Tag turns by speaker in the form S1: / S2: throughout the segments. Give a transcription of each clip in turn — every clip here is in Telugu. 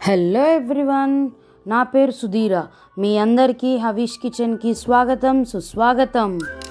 S1: హలో ఎవ్రీవన్, నా పేరు సుధీర. మీ అందరికీ హవీష్ కిచెన్కి స్వాగతం, సుస్వాగతం.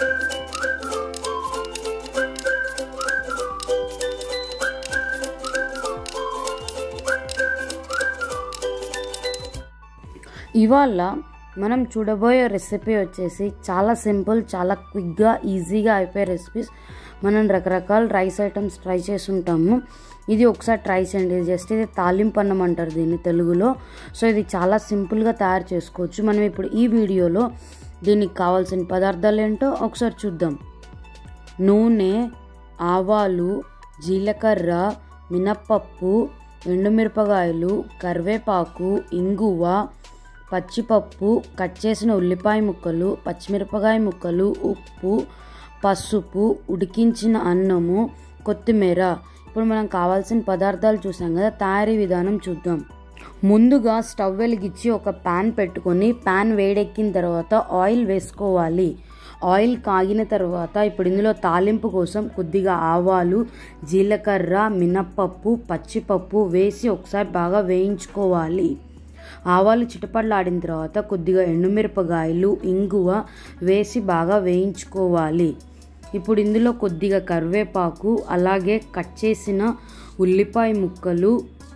S1: ఇవాళ మనం చూడబోయే రెసిపీ వచ్చేసి చాలా సింపుల్, చాలా క్విక్గా, ఈజీగా అయిపోయే రెసిపీస్. మనం రకరకాల రైస్ ఐటమ్స్ ట్రై చేసి ఉంటాము. ఇది ఒకసారి ట్రై చేయండి. జస్ట్ ఇది తాలింపు అన్నం అంటారు దీన్ని తెలుగులో. సో ఇది చాలా సింపుల్గా తయారు చేసుకోవచ్చు. మనం ఇప్పుడు ఈ వీడియోలో దీనికి కావాల్సిన పదార్థాలు ఏంటో ఒకసారి చూద్దాం. నూనె, ఆవాలు, జీలకర్ర, మినప్పప్పు, ఎండుమిరపకాయలు, కరివేపాకు, ఇంగువ, పచ్చిపప్పు, కట్ చేసిన ఉల్లిపాయ ముక్కలు, పచ్చిమిరపకాయ ముక్కలు, ఉప్పు, పసుపు, ఉడికించిన అన్నము, కొత్తిమీర. ఇప్పుడు మనం కావాల్సిన పదార్థాలు చూసాం కదా, తయారీ విధానం చూద్దాం. ముందుగా స్టవ్ వెలిగించి ఒక ప్యాన్ పెట్టుకొని ప్యాన్ వేడెక్కిన తర్వాత ఆయిల్ వేసుకోవాలి. ఆయిల్ కాగిన తర్వాత ఇప్పుడు ఇందులో తాలింపు కోసం కొద్దిగా ఆవాలు, జీలకర్ర, మినప్పప్పు, పచ్చిపప్పు వేసి ఒకసారి బాగా వేయించుకోవాలి. ఆవాలు చిటపటలాడిన తర్వాత కొద్దిగా ఎండుమిరపకాయలు, ఇంగువ వేసి బాగా వేయించుకోవాలి. ఇప్పుడు ఇందులో కొద్దిగా కరివేపాకు, అలాగే కట్ చేసిన ఉల్లిపాయ ముక్కలు,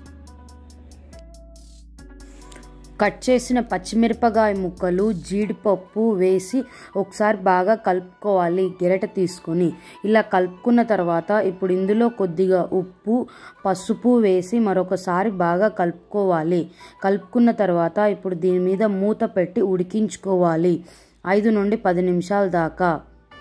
S1: కట్ చేసిన పచ్చిమిరపకాయ ముక్కలు, జీడిపప్పు వేసి ఒకసారి బాగా కలుపుకోవాలి గెరట తీసుకొని. ఇలా కలుపుకున్న తర్వాత ఇప్పుడు ఇందులో కొద్దిగా ఉప్పు, పసుపు వేసి మరొకసారి బాగా కలుపుకోవాలి. కలుపుకున్న తర్వాత ఇప్పుడు దీని మీద మూత పెట్టి ఉడికించుకోవాలి 5 నుండి 10 నిమిషాల దాకా.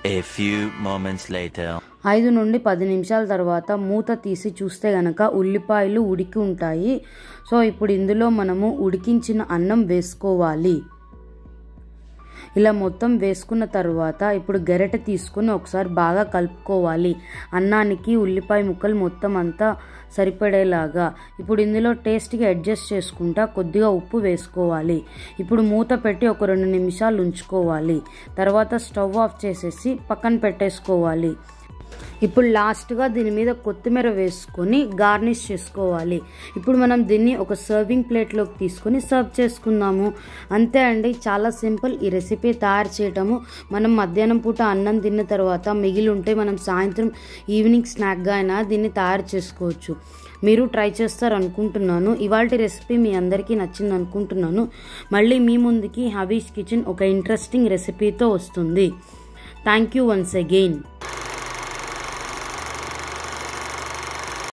S1: 5 నుండి 10 నిమిషాల తర్వాత మూత తీసి చూస్తే గనక ఉల్లిపాయలు ఉడికి ఉంటాయి. సో ఇప్పుడు ఇందులో మనము ఉడికించిన అన్నం వేసుకోవాలి. ఇలా మొత్తం వేసుకున్న తర్వాత ఇప్పుడు గెరట తీసుకుని ఒకసారి బాగా కలుపుకోవాలి, అన్నానికి ఉల్లిపాయ ముక్కలు మొత్తం అంతా సరిపడేలాగా. ఇప్పుడు ఇందులో టేస్ట్కి అడ్జస్ట్ చేసుకుంటా కొద్దిగా ఉప్పు వేసుకోవాలి. ఇప్పుడు మూత పెట్టి ఒక 2 నిమిషాలు ఉంచుకోవాలి. తర్వాత స్టవ్ ఆఫ్ చేసేసి పక్కన పెట్టేసుకోవాలి. ఇప్పుడు లాస్ట్గా దీని మీద కొత్తిమీర వేసుకొని గార్నిష్ చేసుకోవాలి. ఇప్పుడు మనం దీన్ని ఒక సర్వింగ్ ప్లేట్లోకి తీసుకొని సర్వ్ చేసుకుందాము. అంతే అండి, చాలా సింపుల్ ఈ రెసిపీ తయారు చేయటము. మనం మధ్యాహ్నం పూట అన్నం తిన్న తర్వాత మిగిలి ఉంటే మనం సాయంత్రం ఈవినింగ్ స్నాక్గా అయినా దీన్ని తయారు చేసుకోవచ్చు. మీరు ట్రై చేస్తారు అనుకుంటున్నాను. ఇవాల్టి రెసిపీ మీ అందరికీ నచ్చింది అనుకుంటున్నాను. మళ్ళీ మీ ముందుకి హవీష్ కిచెన్ ఒక ఇంట్రెస్టింగ్ రెసిపీతో వస్తుంది. Thank you once again.